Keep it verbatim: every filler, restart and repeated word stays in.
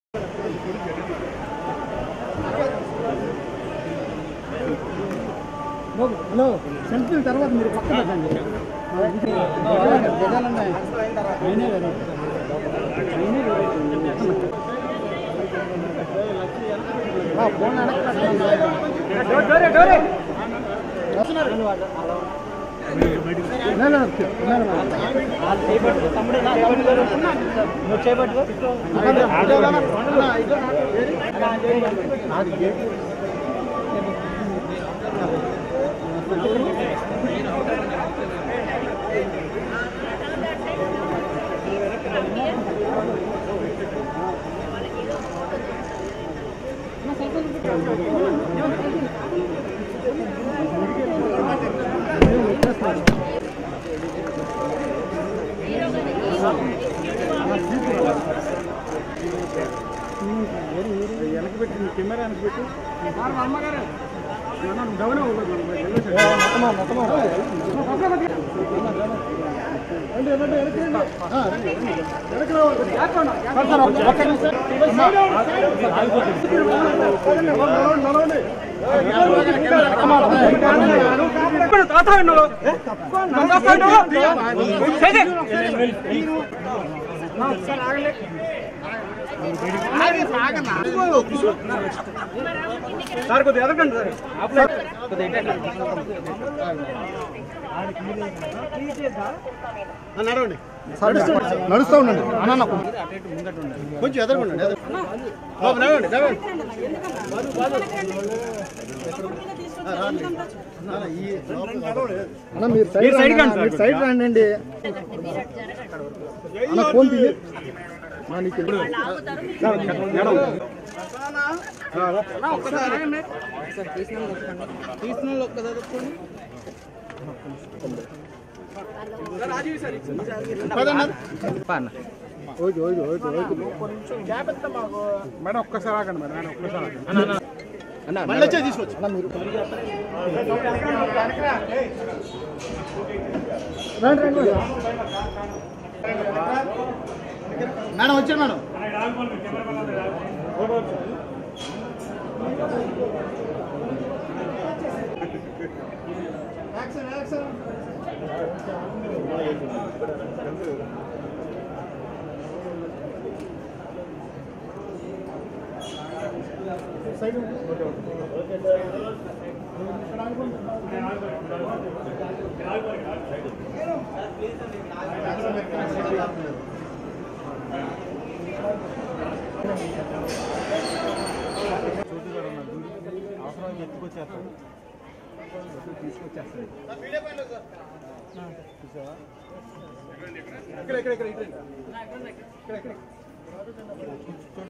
Hello selfie తర్వాత మీరు పక్కన పెట్టండి. ఫోన్ వెనక్కి పెట్టి కెమెరా వెనక్కి పెట్టి గమనం సార్ కొద్దిగా ఎదగండి సార్ నడవండి నడుస్తూ ఉండండి అన్న కొంచెం ఎదగండి నడవండి అన్న మీరు సైడ్ సైడ్ రండి అన్న ఫోన్ తీయ మేడం ఒక్కసారి ఆగండి మేడం మేడం ఒక్కసారి ఆగండి తీసుకొచ్చి మీరు మేడం వచ్చారు మేడం అవసరం ఎత్తుకొచ్చేస్తాను తీసుకొచ్చేస్తాను ఇక్కడ ఇక్కడ ఇక్కడ ఇక్కడ ఇక్కడ